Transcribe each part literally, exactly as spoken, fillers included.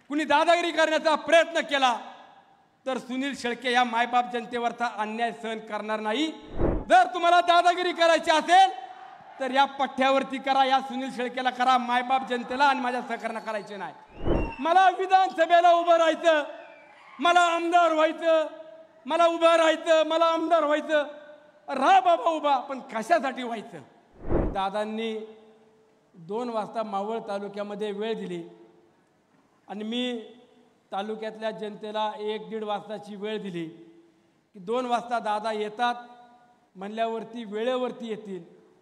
कुणी दादागिरी करण्याचा प्रयत्न केला तर सुनील शेळके या मायबाप जनतेवरचा अन्याय सहन करणार नाही। जर तुम्हाला दादागिरी करायची असेल तर या पठ्ठ्यावरती करा, या सुनील शेळकेला करा, मायबाप जनतेला आणि माझ्या सहकार्यांना करायचे नाही। मला विधानसभेला उभं राहायचं, मला आमदार व्हायचं, मला उभं राहायचं, मला आमदार व्हायचं, राहा बाबा उभा, पण कशासाठी व्हायचं? दादांनी दोन वाजता मावळ तालुक्यामध्ये वेळ दिली आणि मी तालुक्यातल्या जनतेला एक दीड वाजताची वेळ दिली की दोन वाजता दादा येतात म्हणल्यावरती वेळेवरती येतील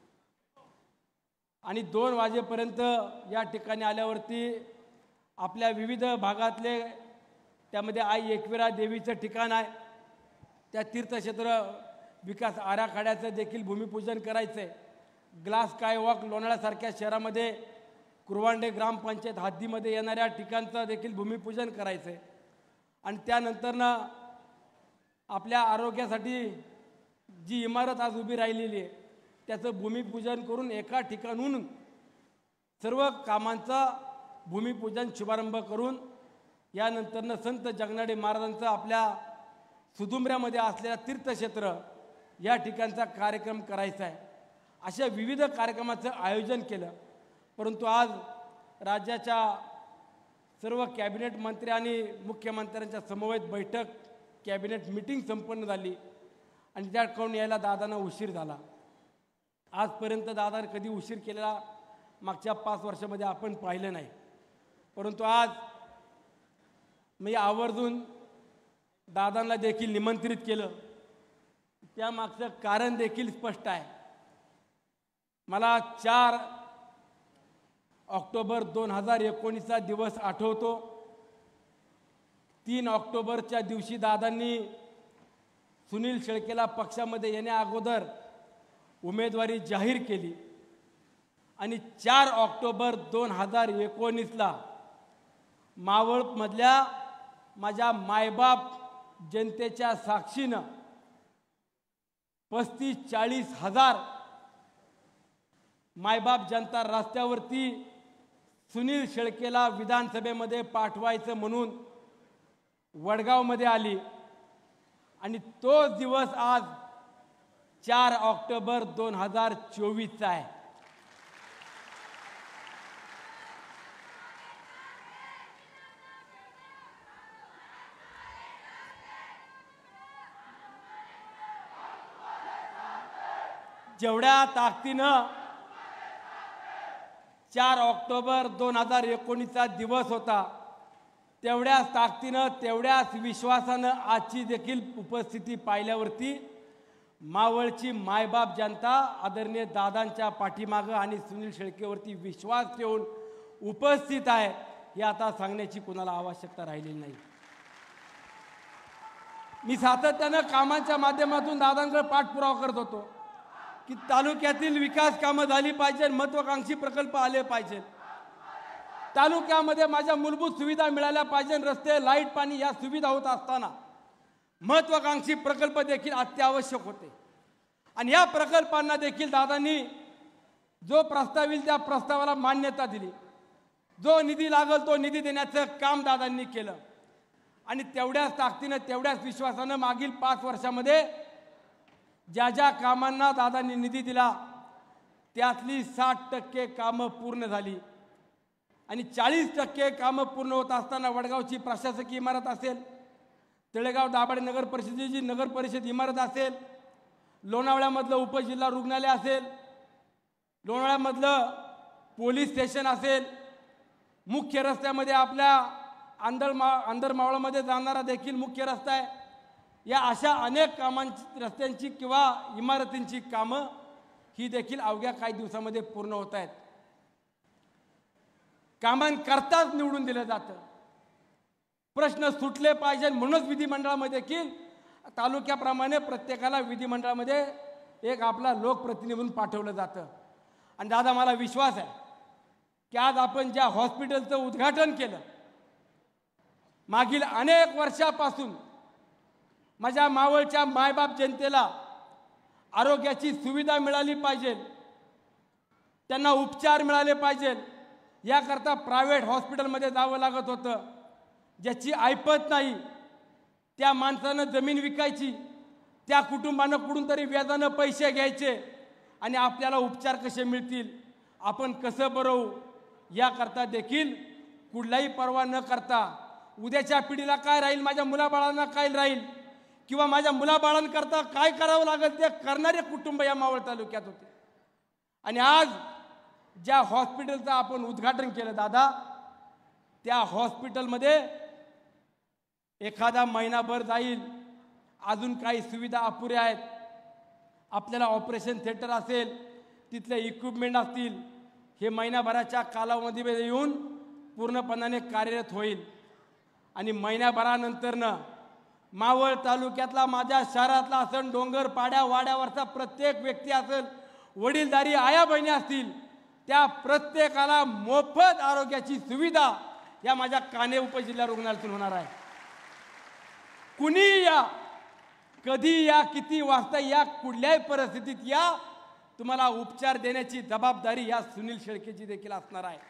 आणि दोन वाजेपर्यंत या ठिकाणी आल्यावरती आपल्या विविध भागातले, त्यामध्ये आई एकविरा देवीचं ठिकाण आहे, त्या तीर्थक्षेत्र विकास आराखड्याचं देखील भूमिपूजन करायचं आहे। ग्लास स्काय वॉक लोणाळ्यासारख्या शहरामध्ये कुरवांडे ग्रामपंचायत हद्दीमध्ये येणाऱ्या ठिकाणचं देखील भूमिपूजन करायचं आहे आणि त्यानंतरनं आपल्या आरोग्यासाठी जी इमारत आज उभी राहिलेली आहे त्याचं भूमिपूजन करून एका ठिकाणून सर्व कामांचा भूमिपूजन शुभारंभ करून यानंतरनं संत जगनाडे महाराजांचं आपल्या सुदुंबऱ्यामध्ये असलेल्या तीर्थक्षेत्र या ठिकाणचा कार्यक्रम करायचा आहे। अशा विविध कार्यक्रमाचं आयोजन केलं, परंतु आज राज्याच्या सर्व कॅबिनेट मंत्री आणि मुख्यमंत्र्यांच्या समवेत बैठक, कॅबिनेट मीटिंग संपन्न झाली आणि त्या करून यायला दादांना उशीर झाला। आजपर्यंत दादाने कधी उशीर केलेला मागच्या पाच वर्षामध्ये आपण पाहिलं नाही, परंतु आज मी आवर्जून दादांना देखील निमंत्रित केलं। त्यामागचं कारण देखील स्पष्ट आहे। मला चार ऑक्टोबर दोन हजार एकोणीसचा दिवस आठवतो। तीन ऑक्टोबरच्या दिवशी दादांनी सुनील शेळकेला पक्षामध्ये येण्या अगोदर उमेदवारी जाहीर केली आणि चार ऑक्टोबर दोन हजार एकोणीसला मावळमधल्या माझ्या मायबाप जनतेच्या साक्षीनं पस्तीस चाळीस हजार मायबाप जनता रस्त्यावरती सुनील शेळकेला विधानसभेमध्ये पाठवायचं म्हणून वडगावमध्ये आली आणि तो दिवस आज चार ऑक्टोबर दोन हजार चोवीसचा आहे। जेवढ्या ताकदीनं चार ऑक्टोबर दोन हजार एकोणीसचा दिवस होता तेवढ्याच ताकदीनं, तेवढ्याच विश्वासानं आजची देखील उपस्थिती पाहिल्यावरती मावळची मायबाप जनता आदरणीय दादांच्या पाठीमागं आणि सुनील शेळकेवरती विश्वास ठेवून उपस्थित आहे, हे आता सांगण्याची कोणाला आवश्यकता राहिलेली नाही। मी सातत्यानं कामांच्या माध्यमातून दादांकडे पाठपुरावा करत होतो की तालुक्यातील विकास कामं झाली पाहिजे, महत्त्वाकांक्षी प्रकल्प आले पाहिजे, तालुक्यामध्ये माझ्या मूलभूत सुविधा मिळाल्या पाहिजे, रस्ते, लाईट, पाणी या सुविधा होत असताना महत्त्वाकांक्षी प्रकल्प देखील अत्यावश्यक होते आणि या प्रकल्पांना देखील दादांनी जो प्रस्ताव येईल त्या प्रस्तावाला मान्यता दिली, जो निधी लागल तो निधी देण्याचं काम दादांनी केलं आणि तेवढ्याच ताकदीनं, तेवढ्याच विश्वासानं मागील पाच वर्षामध्ये ज्या ज्या कामांना दादांनी निधी दिला त्यातली साठ टक्के कामं पूर्ण झाली आणि चाळीस टक्के कामं पूर्ण होत असताना वडगावची प्रशासकीय इमारत असेल, तळेगाव दाभाडे नगर परिषदेची नगर परिषद इमारत असेल, लोणावळ्यामधलं उपजिल्हा रुग्णालय असेल, लोणावळ्यामधलं पोलीस स्टेशन असेल, मुख्य रस्त्यामध्ये आपल्या आंधळमा आंधरमावळामध्ये जाणारा देखील मुख्य रस्ता आहे, या अशा अनेक कामांची, रस्त्यांची किंवा इमारतींची कामं ही देखील अवघ्या काही दिवसामध्ये पूर्ण होत आहेत। कामांकरताच निवडून दिलं जातं, प्रश्न सुटले पाहिजे म्हणूनच विधिमंडळामध्ये देखील तालुक्याप्रमाणे प्रत्येकाला विधिमंडळामध्ये एक आपला लोकप्रतिनिधी म्हणून पाठवलं जातं आणि दादा मला विश्वास आहे की आज आपण ज्या हॉस्पिटलचं उद्घाटन केलं, मागील अनेक वर्षापासून माझ्या मावळच्या मायबाप जनतेला आरोग्याची सुविधा मिळाली पाहिजे, त्यांना उपचार मिळाले पाहिजे, याकरता प्रायव्हेट हॉस्पिटलमध्ये जावं लागत होतं। ज्याची ऐपत नाही त्या माणसानं जमीन विकायची, त्या कुटुंबानं कुठून तरी व्याजानं पैसे घ्यायचे आणि आपल्याला उपचार कसे मिळतील, आपण कसं बरवू याकरता देखील कुठलाही पर्वा न करता उद्याच्या पिढीला काय राहील, माझ्या मुलाबाळांना काय राहील किंवा माझ्या मुलाबाळांकरता काय करावं लागेल ते करणारे कुटुंब या मावळ तालुक्यात होते. आणि आज ज्या हॉस्पिटलचं आपण उद्घाटन केलं दादा, त्या हॉस्पिटलमध्ये एखादा महिनाभर जाईल, अजून काही सुविधा अपुऱ्या आहेत. आपल्याला ऑपरेशन थिएटर असेल, तिथले इक्विपमेंट असतील, हे महिनाभराच्या कालावधीमध्ये येऊन पूर्णपणाने कार्यरत होईल. आणि महिन्याभरानंतरनं मावळ तालुक्यातला, माझ्या शहरातला असेल, डोंगर पाड्या वाड्यावरचा प्रत्येक व्यक्ती असेल, वडीलधारी आया बहिणी असतील, त्या प्रत्येकाला मोफत आरोग्याची सुविधा या माझ्या काने उपजिल्हा रुग्णालयातून होणार आहे. कुणी या, कधी या, किती वाजता या, कुठल्याही परिस्थितीत या, तुम्हाला उपचार देण्याची जबाबदारी या सुनील शेळकेची देखील असणार आहे.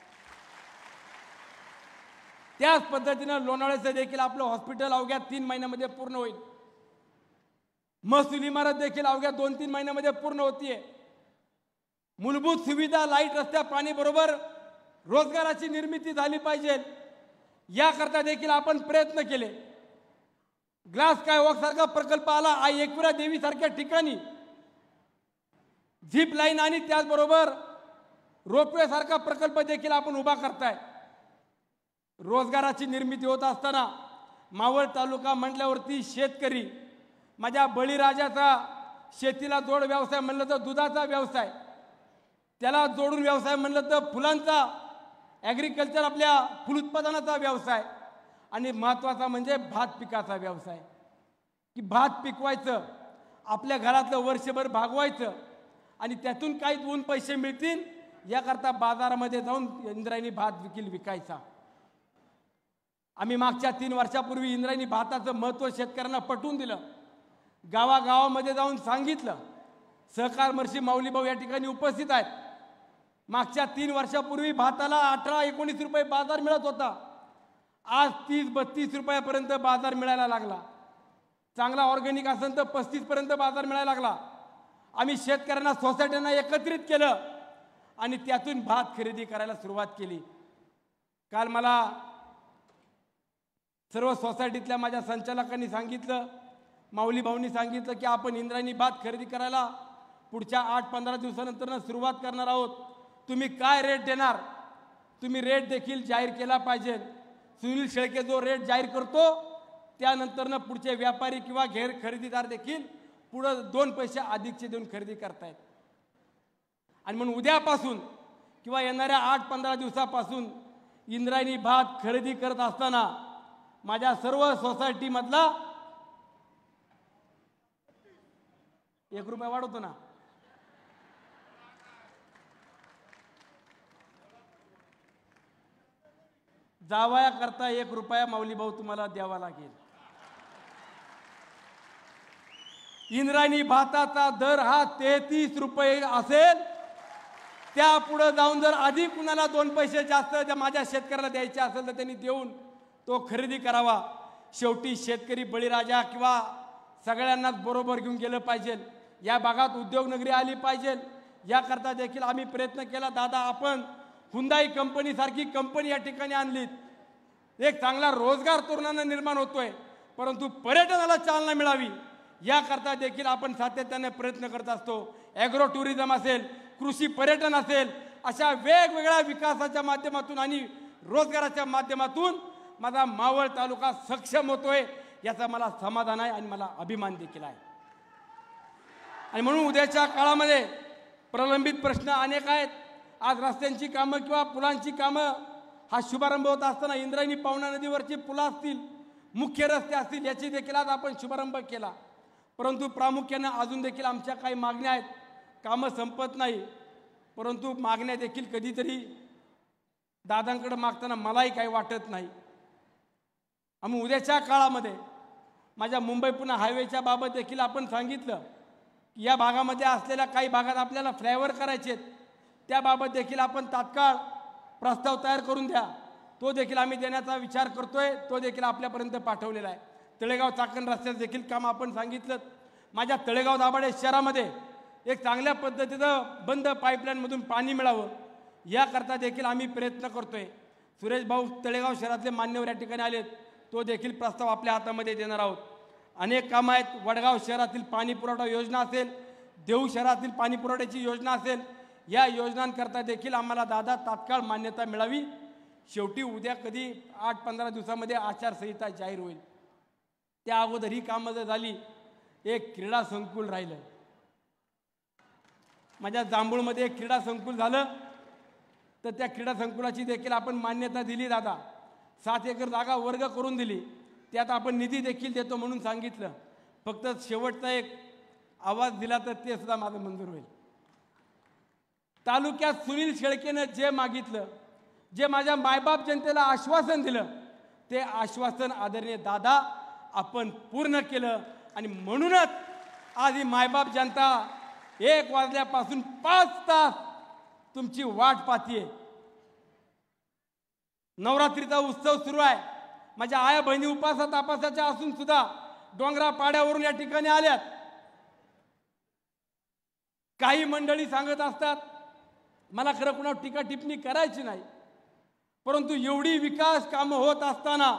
त्याच पद्धतीनं लोणावळ्याचं देखील आपलं हॉस्पिटल अवघ्या तीन महिन्यामध्ये पूर्ण होईल. महसूल इमारत देखील अवघ्या दोन तीन महिन्यामध्ये पूर्ण होतीये. मूलभूत सुविधा, लाईट, रस्त्या, पाणी बरोबर रोजगाराची निर्मिती झाली पाहिजे याकरता देखील आपण प्रयत्न केले. ग्लास स्कायवॉक सारखा प्रकल्प आला. आई एकविरा देवी सारख्या ठिकाणी झिप लाईन आणि त्याचबरोबर रोपवे सारखा प्रकल्प देखील आपण उभा करताय. रोजगाराची निर्मिती होत असताना मावळ तालुका म्हटल्यावरती शेतकरी, माझ्या बळीराजाचा शेतीला जोड व्यवसाय म्हणलं तर दुधाचा व्यवसाय, त्याला जोडून व्यवसाय म्हणलं तर फुलांचा, ॲग्रिकल्चर आपल्या फुल उत्पादनाचा व्यवसाय, आणि महत्त्वाचा म्हणजे भात पिकाचा व्यवसाय. की भात पिकवायचं, आपल्या घरातलं वर्षभर भागवायचं आणि त्यातून काही दोन पैसे मिळतील याकरता बाजारामध्ये जाऊन इंद्रायणी भात विकील विकायचा. आम्ही मागच्या तीन वर्षापूर्वी इंद्रायणी भाताचं महत्त्व शेतकऱ्यांना पटवून दिलं, गावागावामध्ये जाऊन सांगितलं. सहकार महर्षी माऊलीभाऊ या ठिकाणी उपस्थित आहेत. मागच्या तीन वर्षापूर्वी भाताला अठरा एकोणीस रुपये बाजार मिळत होता. आज तीस बत्तीस रुपयापर्यंत बाजार मिळायला लागला. चांगला ऑर्गॅनिक असेल तर पस्तीस पर्यंत बाजार मिळायला लागला. आम्ही शेतकऱ्यांना, सोसायट्यांना एकत्रित केलं आणि त्यातून भात खरेदी करायला सुरुवात केली. काल मला सर्व सोसायटीतल्या माझ्या संचालकांनी सांगितलं, माऊली भाऊंनी सांगितलं की आपण इंद्रायणी भात खरेदी करायला पुढच्या आठ पंधरा दिवसानंतर सुरुवात करणार आहोत. तुम्ही काय रेट देणार, तुम्ही रेट देखील जाहीर केला पाहिजे. सुनील शेळके जो रेट जाहीर करतो त्यानंतरनं पुढचे व्यापारी किंवा घेर खरेदीदार देखील पुढं दोन पैसे अधिकचे देऊन खरेदी करतायत. आणि म्हणून उद्यापासून किंवा येणाऱ्या आठ पंधरा दिवसापासून इंद्रायणी भात खरेदी करत असताना माझ्या सर्व सोसायटीमधला एक रुपया वाढवतो ना, जावया करता एक रुपया माऊली भाऊ तुम्हाला द्यावा लागेल. इंद्रायणी भाताचा दर हा तेहतीस रुपये असेल. त्या पुढे जाऊन जर अधिक कुणाला दोन पैसे जास्त माझ्या शेतकऱ्याला द्यायचे असेल तर त्यांनी देऊन तो खरेदी करावा. शेवटी शेतकरी बळीराजा किंवा सगळ्यांनाच बरोबर घेऊन गेलं पाहिजे. या भागात उद्योगनगरी आली पाहिजे याकरता देखील आम्ही प्रयत्न केला. दादा, आपण हुंदाई कंपनी सारखी कंपनी या ठिकाणी आणलीत. एक चांगला रोजगार तरुणांना निर्माण होतोय, परंतु पर्यटनाला चालना मिळावी याकरता देखील आपण सातत्याने प्रयत्न करत असतो. ॲग्रो टुरिझम असेल, कृषी पर्यटन असेल, अशा वेगवेगळ्या विकासाच्या माध्यमातून आणि रोजगाराच्या माध्यमातून माझा मावळ तालुका सक्षम होतोय याचा मला समाधान आहे आणि मला अभिमान देखील आहे. आणि म्हणून उद्याच्या काळामध्ये प्रलंबित प्रश्न अनेक आहेत. आज रस्त्यांची कामं किंवा पुलांची कामं हा शुभारंभ होत असताना इंद्रायणी पावना नदीवरची पुलं असतील, मुख्य रस्ते असतील, याची देखील आज आपण शुभारंभ केला. परंतु प्रामुख्याने अजून देखील आमच्या काही मागण्या आहेत. कामं संपत नाही, परंतु मागण्या देखील कधीतरी दादांकडे मागताना मलाही काही वाटत नाही. आम्ही उद्याच्या काळामध्ये माझ्या मुंबई पुणे हायवेच्या बाबत देखील आपण सांगितलं की या भागामध्ये असलेल्या काही भागात आपल्याला फ्लायओव्हर करायचे आहेत. त्याबाबत देखील आपण तात्काळ प्रस्ताव तयार करून द्या. तो देखील आम्ही देण्याचा विचार करतोय, तो देखील आपल्यापर्यंत पाठवलेला आहे। तळेगाव चाकण रस्त्याचं देखील काम आपण सांगितलं। माझ्या तळेगाव दाभाडे शहरामध्ये एक चांगल्या पद्धतीचं बंद पाईपलाईनमधून पाणी मिळावं याकरता देखील आम्ही प्रयत्न करतोय। सुरेश भाऊ तळेगाव शहरातले मान्यवर या ठिकाणी आलेत, तो देखील प्रस्ताव आपल्या हातामध्ये देणार आहोत। अनेक कामं आहेत। वडगाव शहरातील पाणी पुरवठा योजना असेल, देऊ शहरातील पाणी पुरवठ्याची योजना असेल, या योजनांकरता देखील आम्हाला दादा तात्काळ मान्यता मिळावी। शेवटी उद्या कधी आठ पंधरा दिवसामध्ये आचारसंहिता जाहीर होईल, त्या अगोदर ही कामं जर झाली, एक क्रीडा संकुल राहिलं। माझ्या जांभूळमध्ये एक क्रीडा संकुल झालं, तर त्या क्रीडा संकुलाची देखील आपण मान्यता दिली दादा। सात एकर जागा वर्ग करून दिली, त्यात आपण निधी देखील देतो म्हणून सांगितलं। फक्त शेवटचा एक आवाज दिला तर ते सुद्धा माझं मंजूर होईल। तालुक्यात सुनील शेळकेनं जे मागितलं, जे माझ्या मायबाप जनतेला आश्वासन दिलं, ते आश्वासन आदरणीय दादा आपण पूर्ण केलं। आणि म्हणूनच आज ही मायबाप जनता एक वाजल्यापासून पाच तास तुमची वाट पाहतीये। नवरात्रीचा उत्सव सुरू आहे। माझ्या आया बहिणी उपासा तापासाच्या असून सुद्धा डोंगरा पाड्यावरून या ठिकाणी आल्यात। काही मंडळी सांगत असतात, मला खरं कुणा टीका टिप्पणी करायची नाही, परंतु एवढी विकास कामं होत असताना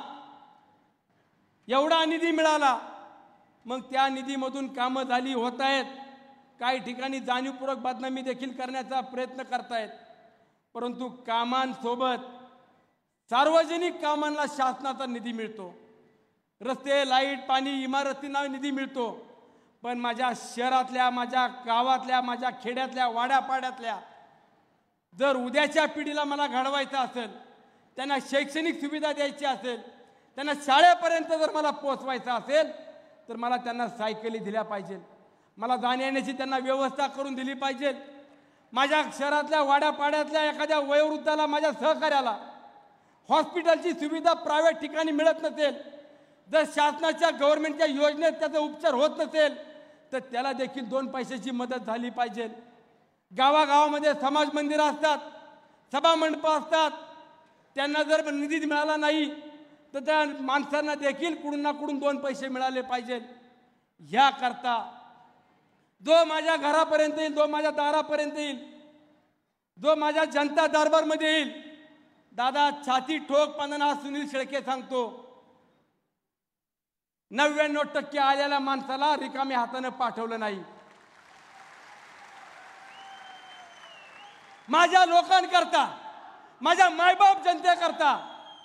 एवढा निधी मिळाला, मग त्या निधीमधून कामं झाली होत आहेत। काही ठिकाणी जाणीवपूर्वक बदनामी देखील करण्याचा प्रयत्न करतायत, परंतु कामांसोबत सार्वजनिक कामांना शासनाचा निधी मिळतो। रस्ते, लाईट, पाणी, इमारतींना निधी मिळतो, पण माझ्या शहरातल्या, माझ्या गावातल्या, माझ्या खेड्यातल्या, वाड्यापाड्यातल्या जर उद्याच्या पिढीला मला घडवायचं असेल, त्यांना शैक्षणिक सुविधा द्यायची असेल, त्यांना शाळेपर्यंत जर मला पोहोचवायचं असेल, तर मला त्यांना सायकली दिल्या पाहिजे, मला जाण्यायेण्याची त्यांना व्यवस्था करून दिली पाहिजे। माझ्या शहरातल्या वाड्यापाड्यातल्या एखाद्या वयोवृद्धाला, माझ्या सहकार्याला हॉस्पिटलची सुविधा प्रायव्हेट ठिकाणी मिळत नसेल, जर शासनाच्या गव्हर्नमेंटच्या योजनेत त्याचा उपचार होत नसेल, तर त्याला देखील दोन पैशाची मदत झाली पाहिजे। गावागावामध्ये समाज मंदिरं असतात, सभा मंडप असतात, त्यांना जर निधी मिळाला नाही तर त्या माणसांना देखील कुठून ना कुठून दोन पैसे मिळाले पाहिजे। ह्याकरता जो माझ्या घरापर्यंत येईल, जो माझ्या दारापर्यंत येईल, जो माझ्या जनता दरबारमध्ये येईल, दादा छाती ठोकपणाने सुनील शेळके सांगतो, नव्याण्णव टक्के आलेल्या माणसाला रिकाम्या हाताने पाठवलं नाही। माझ्या लोकांकरता, माझ्या मायबाप जनतेकरता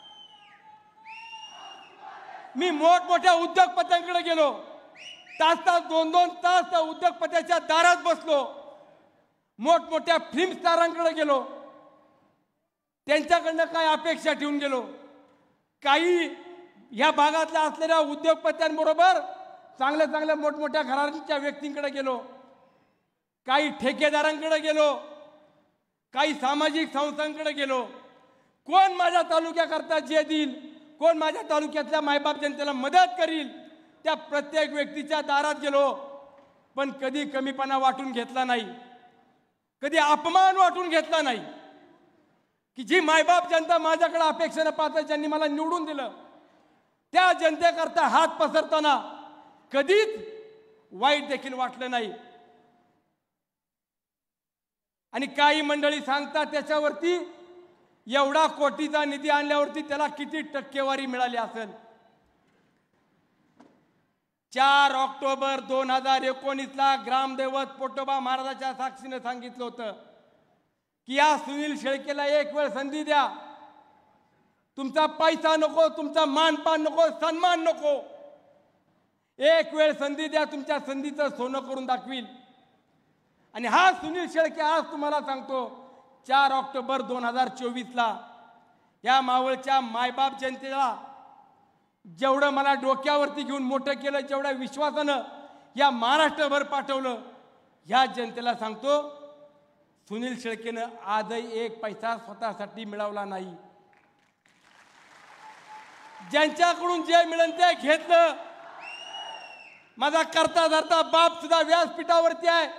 मी मोठमोठ्या उद्योगपत्यांकडे गेलो, तास तास दोन दोन तास त्या उद्योगपत्याच्या दारात बसलो, मोठमोठ्या फिल्म स्टारांकडे गेलो, त्यांच्याकडनं काय अपेक्षा ठेवून गेलो। काही या भागातल्या असलेल्या उद्योगपत्यांबरोबर चांगल्या चांगल्या मोठमोठ्या घरांच्या व्यक्तींकडे गेलो, काही ठेकेदारांकडे गेलो, काही सामाजिक संस्थांकडे गेलो। कोण माझ्या तालुक्याकरता जे देईल, कोण माझ्या तालुक्यातल्या मायबाप जनतेला मदत करील, त्या प्रत्येक व्यक्तीच्या दारात गेलो, पण कधी कमीपणा वाटून घेतला नाही, कधी अपमान वाटून घेतला नाही। की जी मायबाप जनता माझ्याकडे अपेक्षेने पाहते, ज्यांनी मला निवडून दिलं, त्या जनतेकरता हात पसरताना कधीच वाईट देखील वाटलं नाही। आणि काही मंडळी सांगतात त्याच्यावरती एवढा कोटीचा निधी आणल्यावरती त्याला किती टक्केवारी मिळाली असेल। चार ऑक्टोबर दोन हजार एकोणीस ला ग्रामदैवत पोटोबा महाराजाच्या साक्षीने सांगितलं होतं की या सुनील शेळकेला एक वेळ संधी द्या, तुमचा पैसा नको, तुमचा मानपान नको, सन्मान नको, एक वेळ संधी द्या, तुमच्या संधीचं सोनं करून दाखवील। आणि हा सुनील शेळके आज तुम्हाला सांगतो, चार ऑक्टोबर दोन हजार चोवीस ला या मावळच्या मायबाप जनतेला जेवढं मला डोक्यावरती घेऊन मोठं केलं, जेवढ्या विश्वासानं या महाराष्ट्रभर पाठवलं, या जनतेला सांगतो सुनील शेळकेनं आजही एक पैसा स्वतःसाठी मिळवला नाही। ज्यांच्याकडून जे मिळेल ते घेतलं। माझा करता धरता बाप सुद्धा व्यासपीठावरती आहे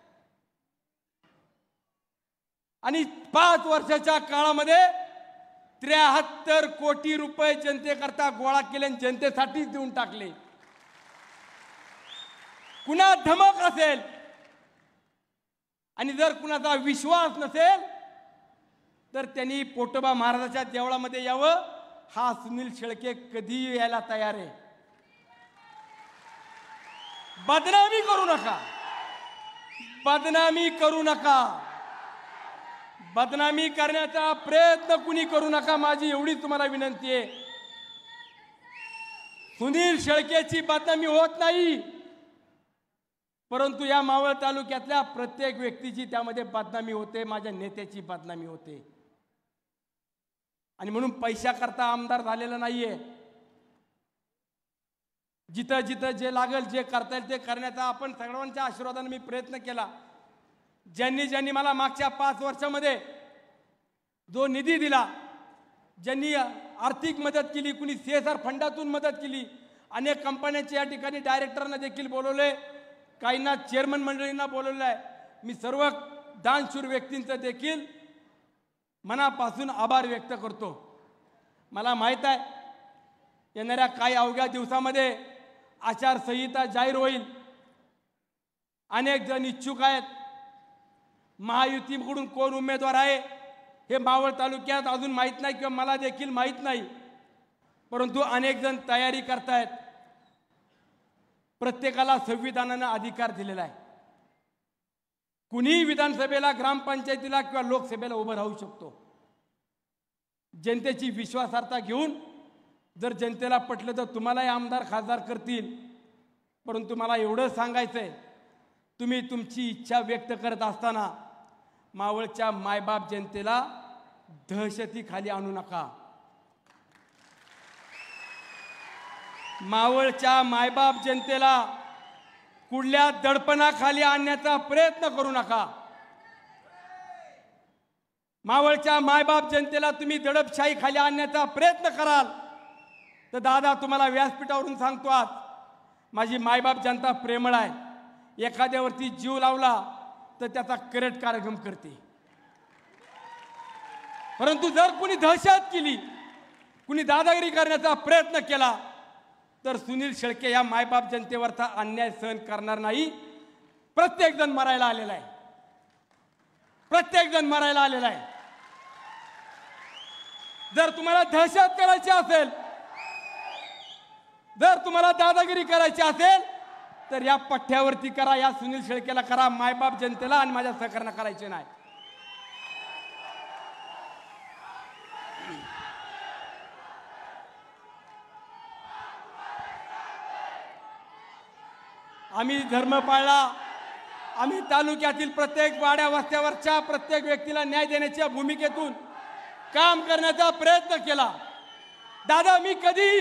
आणि पाच वर्षाच्या काळामध्ये त्र्याहत्तर कोटी रुपये जनतेकरता गोळा केले आणि जनतेसाठीच देऊन टाकले. कुणा धमक असेल आणि जर कुणाचा विश्वास नसेल तर त्यांनी पोटोबा महाराजाच्या देवळामध्ये यावं. हा सुनील शेळके कधी यायला तयार आहे. बदनामी करू नका, बदनामी करू नका, बदनामी करण्याचा प्रयत्न कुणी करू नका. माझी एवढी तुम्हाला विनंती आहे. सुनील शेळकेची बदनामी होत नाही, परंतु या मावळ तालुक्यातल्या प्रत्येक व्यक्तीची त्यामध्ये बदनामी होते. माझ्या नेत्याची बदनामी होते. आणि म्हणून पैशाकरता आमदार झालेला नाहीये. जिथं जिथं जे लागेल, जे करता येईल ते करण्याचा आपण सर्वांच्या आशीर्वादाने मी प्रयत्न केला. ज्यांनी ज्यांनी मला मागच्या पाच वर्षामध्ये जो निधी दिला, ज्यांनी आर्थिक मदत केली, कुणी सी एस आर फंडातून मदत केली, अनेक कंपन्यांच्या या ठिकाणी डायरेक्टरांना देखील बोलवले, काहींना चेअरमन मंडळींना बोलवलं आहे. मी सर्व दानशूर व्यक्तींचं देखील मनापासून आभार व्यक्त करतो. मला माहीत आहे येणाऱ्या काही अवघ्या दिवसामध्ये आचारसंहिता जाहीर होईल. अनेक जण इच्छुक आहेत. महायुतीकडून कोण उमेदवार आहे हे मावळ तालुक्यात अजून माहीत नाही किंवा मला देखील माहीत नाही, परंतु अनेक जण तयारी करतायत. प्रत्येकाला संविधानाने अधिकार दिलेला आहे. कुणीही विधानसभेला, ग्रामपंचायतीला किंवा लोकसभेला उभं राहू शकतो. जनतेची विश्वासार्हता घेऊन जर जनतेला पटलं तर तुम्हालाही आमदार खासदार करतील. परंतु मला एवढं सांगायचं आहे, तुम्ही तुमची इच्छा व्यक्त करत असताना मावळच्या मायबाप जनतेला दहशतीखाली आणू नका. मावळच्या मायबाप जनतेला कुठल्या दडपणाखाली आणण्याचा प्रयत्न करू नका. मावळच्या मायबाप जनतेला तुम्ही दडपशाही खाली आणण्याचा प्रयत्न कराल तर दादा तुम्हाला व्यासपीठावरून सांगतो, आज माझी मायबाप जनता प्रेमळ आहे. एखाद्यावरती जीव लावला तर त्याचा करेक्ट कार्यक्रम करते. परंतु जर कुणी दहशत केली, कुणी दादागिरी करण्याचा प्रयत्न केला तर सुनील शेळके या मायबाप जनतेवरचा अन्याय सहन करणार नाही. प्रत्येक जण मरायला आलेला आहे. प्रत्येक जण मरायला आलेला आहे. जर तुम्हाला दहशत करायची असेल, जर तुम्हाला दादागिरी करायची असेल तर या पठ्ठ्यावरती करा, या सुनील शेळकेला करा. मायबाप जनतेला आणि माझ्या सहकार्यांना करायचे नाही. आम्ही धर्म पाळला. आम्ही तालुक्यातील प्रत्येक वाड्या वस्त्यावरच्या प्रत्येक व्यक्तीला न्याय देण्याच्या भूमिकेतून काम करण्याचा प्रयत्न केला. दादा, मी कधी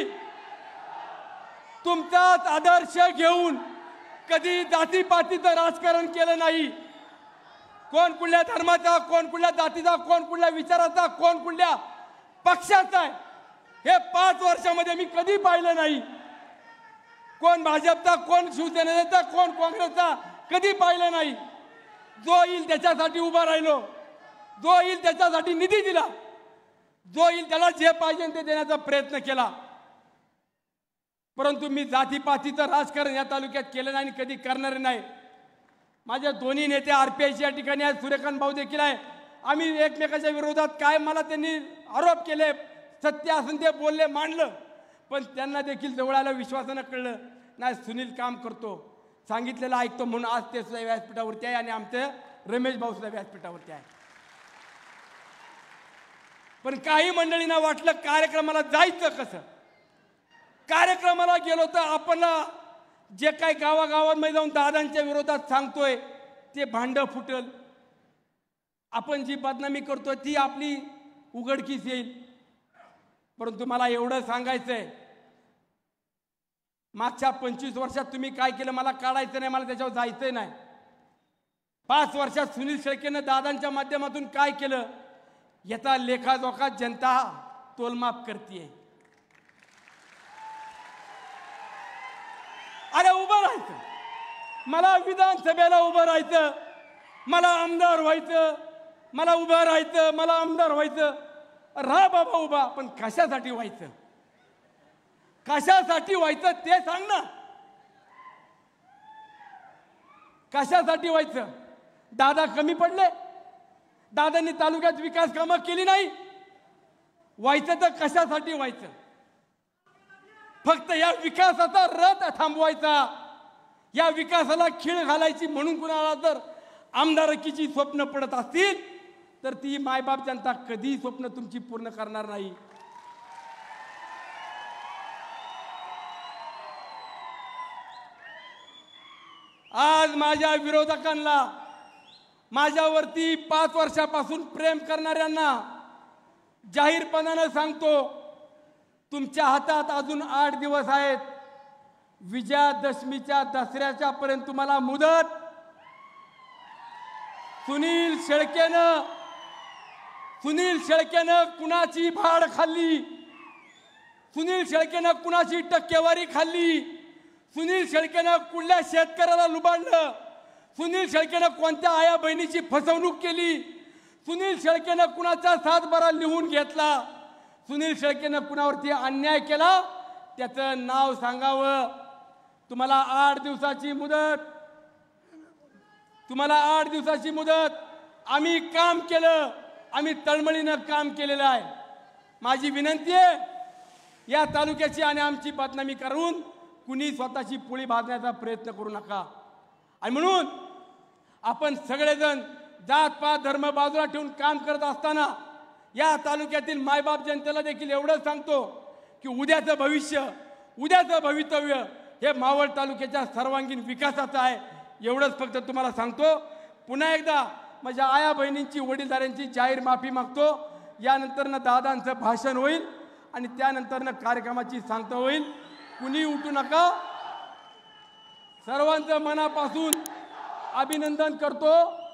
तुमचाच आदर्श घेऊन कधी जातीपातीचं राजकारण केलं नाही. कोण कुठल्या धर्माचा, कोण कुठल्या जातीचा, कोण कुठल्या विचाराचा, कोण कुठल्या पक्षाचा आहे हे पाच वर्षामध्ये मी कधी पाहिलं नाही. कोण भाजपचा, कोण शिवसेनेचा, कोण काँग्रेसचा कधी पाहिलं नाही. जो येईल त्याच्यासाठी उभा राहिलो, जो येईल त्याच्यासाठी निधी दिला, जो येईल त्याला जे पाहिजे ते देण्याचा प्रयत्न केला. परंतु मी जातीपातीचं राजकारण या तालुक्यात केलं नाही आणि कधी करणार नाही. माझे दोन्ही नेते आर पी आयच्या ठिकाणी आहेत, सूर्यकांत भाऊ देखील आहे. आम्ही एकमेकाच्या विरोधात काय मला त्यांनी आरोप केले, सत्य असून ते बोलले, मांडलं, पण त्यांना देखील जवळाला विश्वासानं कळलं नाही सुनील काम करतो, सांगितलेलं ऐकतो, म्हणून आज ते सुद्धा व्यासपीठावरती आहे आणि आमचे रमेश भाऊ सुद्धा व्यासपीठावरती आहे. पण काही मंडळींना वाटलं कार्यक्रमाला जायचं कसं. कार्यक्रमाला गेलो तर आपण जे काही गावागावांमध्ये जाऊन दादांच्या विरोधात सांगतोय ते भांडं फुटल, आपण जी बदनामी करतोय ती आपली उघडकीस येईल. परंतु मला एवढं सांगायचंय, मागच्या पंचवीस वर्षात तुम्ही काय केलं मला काढायचं नाही, मला त्याच्यावर जायचंय नाही. पाच वर्षात सुनील शेळकेनं दादांच्या माध्यमातून काय केलं याचा लेखाजोखा जनता तोलमाप करते. अरे उभं राहायचं, मला विधानसभेला उभं राहायचं, मला आमदार व्हायचं, मला उभं राहायचं, मला आमदार व्हायचं. राहा बाबा उभा, पण कशासाठी व्हायचं, कशासाठी व्हायचं ते सांग ना. कशासाठी व्हायचं? दादा कमी पडले? दादांनी तालुक्यात विकास कामं केली नाही? व्हायचं तर कशासाठी व्हायचं? फक्त या विकासाचा रथ थांबवायचा, या विकासाला खीळ घालायची म्हणून कुणाला जर आमदारकीची स्वप्न पडत असतील तर ती मायबाप जनता कधी स्वप्न तुमची पूर्ण करणार नाही. आज माझ्या विरोधकांना, माझ्यावरती पाच वर्षापासून प्रेम करणाऱ्यांना जाहीरपणाने सांगतो, तुमच्या हातात अजून आठ दिवस आहेत. विजयादशमीच्या दसऱ्याच्या पर्यंत तुम्हाला मुदत. सुनील शेळकेनं सुनील शेळकेनं कुणाची भाड खाल्ली, सुनील शेळकेनं कुणाची टक्केवारी खाल्ली, सुनील शेळकेनं कुठल्या शेतकऱ्याला लुबाडलं, सुनील शेळकेनं कोणत्या आया बहिणीची फसवणूक केली, सुनील शेळकेनं कुणाचा सातबारा लिहून घेतला, सुनील शेळकेनं कुणावरती अन्याय केला, त्याचं नाव सांगावं. तुम्हाला आठ दिवसाची मुदत, तुम्हाला आठ दिवसाची मुदत. आम्ही काम केलं, आम्ही तळमळीनं काम केलेलं आहे. माझी विनंती आहे, या तालुक्याची आणि आमची बदनामी करून कुणी स्वतःची पोळी भाजण्याचा प्रयत्न करू नका. आणि म्हणून आपण सगळेजण जात पात धर्म बाजूला ठेवून काम करत असताना या तालुक्यातील मायबाप जनतेला देखील एवढं सांगतो की उद्याचं भविष्य, उद्याचं भवितव्य हे मावळ तालुक्याच्या सर्वांगीण विकासाचं आहे. एवढंच फक्त तुम्हाला सांगतो. पुन्हा एकदा माझ्या आया बहिणींची, वडीलधाऱ्यांची जाहीर माफी मागतो. यानंतरनं दादांचं भाषण होईल आणि त्यानंतरनं कार्यक्रमाची सांगता होईल. कुणी उठू नका. सर्वांचं मनापासून अभिनंदन करतो.